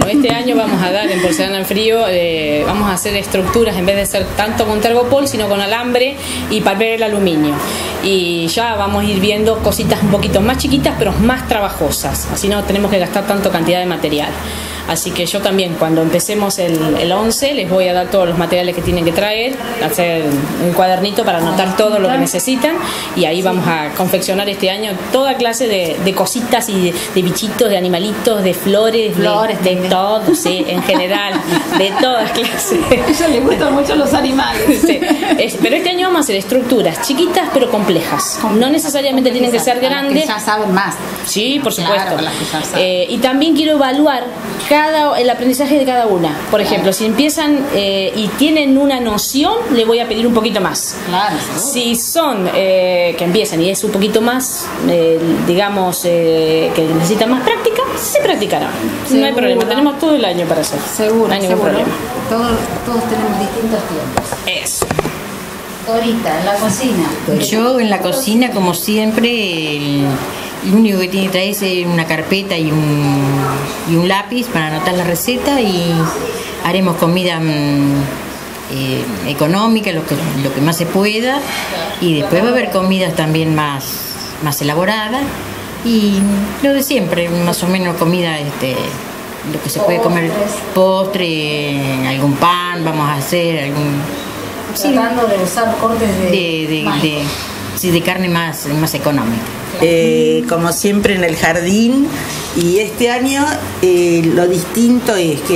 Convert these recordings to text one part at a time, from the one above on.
Este año vamos a dar en porcelana en frío, vamos a hacer estructuras en vez de ser tanto con tergopol, sino con alambre y papel aluminio. Y ya vamos a ir viendo cositas un poquito más chiquitas, pero más trabajosas. Así no tenemos que gastar tanto cantidad de material. Así que yo también, cuando empecemos el 11, les voy a dar todos los materiales que tienen que traer, hacer un cuadernito para anotar todo lo que necesitan, y ahí vamos a confeccionar este año toda clase de cositas y de bichitos, de animalitos, de flores, de todo, sí, en general, de todas clases. A ella le gustan mucho los animales. Sí. Pero este año vamos a hacer estructuras chiquitas pero complejas. No necesariamente tienen que ser grandes. Que ya saben más. Sí, por supuesto. Claro, las que ya saben. Y también quiero evaluar el aprendizaje de cada una. Por ejemplo, si empiezan y tienen una noción, le voy a pedir un poquito más. Claro. Si son que empiezan y es un poquito más, digamos, que necesitan más práctica, se practicarán. No hay problema, tenemos todo el año para hacer. Seguro, no hay ningún problema. Todos tenemos distintos tiempos. Eso. Dorita, en la cocina. Yo en la cocina, como siempre, lo único que tiene que traer es una carpeta y un lápiz para anotar la receta, y haremos comida económica, lo que más se pueda, y después va a haber comidas también más elaboradas, y lo de siempre, más o menos comida, lo que se puede comer, postre, algún pan, vamos a hacer Tratando de usar cortes de carne más económica. Como siempre en el jardín, y este año lo distinto es que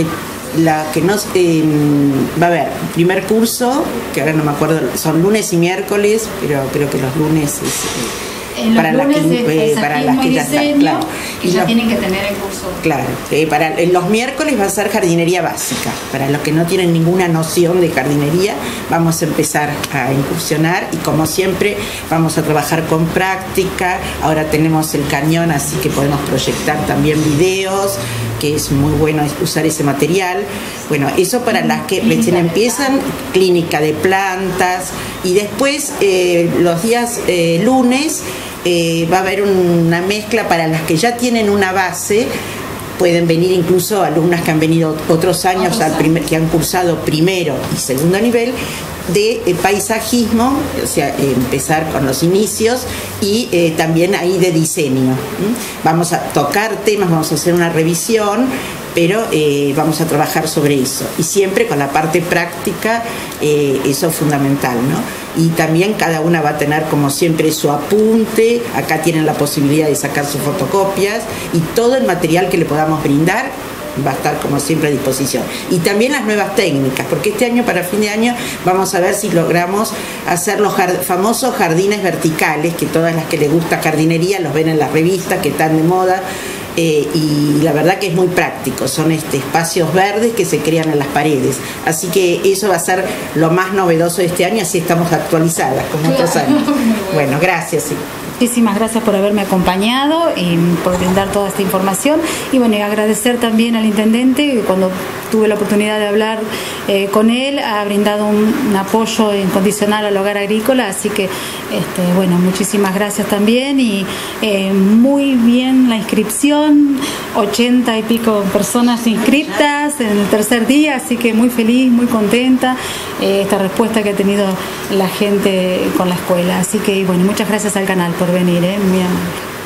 va a haber primer curso, que ahora no me acuerdo, son lunes y miércoles, pero creo que los lunes es para las que ya están, claro. Y ya tienen que tener el curso. Claro, los miércoles va a ser jardinería básica. Para los que no tienen ninguna noción de jardinería, vamos a empezar a incursionar, y como siempre vamos a trabajar con práctica. Ahora tenemos el cañón, así que podemos proyectar también videos, que es muy bueno usar ese material. Bueno, eso para las que recién empiezan, clínica de plantas, y después los días lunes va a haber una mezcla para las que ya tienen una base. Pueden venir incluso alumnas que han venido otros años, que han cursado primero y segundo nivel, de paisajismo, o sea, empezar con los inicios, y también ahí de diseño. Vamos a tocar temas, vamos a hacer una revisión, pero vamos a trabajar sobre eso, y siempre con la parte práctica, eso es fundamental, ¿no? Y también cada una va a tener, como siempre, su apunte. Acá tienen la posibilidad de sacar sus fotocopias, y todo el material que le podamos brindar va a estar como siempre a disposición. Y también las nuevas técnicas, porque este año, para fin de año, vamos a ver si logramos hacer los famosos jardines verticales, que todas las que les gusta jardinería los ven en las revistas que están de moda. Y la verdad que es muy práctico, son espacios verdes que se crean en las paredes, así que eso va a ser lo más novedoso de este año, así estamos actualizadas como otros años. Bueno, gracias. Sí. Muchísimas gracias por haberme acompañado y por brindar toda esta información, y bueno, y agradecer también al intendente, que cuando tuve la oportunidad de hablar con él, ha brindado un apoyo incondicional al hogar agrícola, así que bueno, muchísimas gracias también, y muy bien la inscripción, 80 y pico personas inscritas en el tercer día, así que muy feliz, muy contenta esta respuesta que ha tenido la gente con la escuela, así que bueno, muchas gracias al canal por venir, muy amable.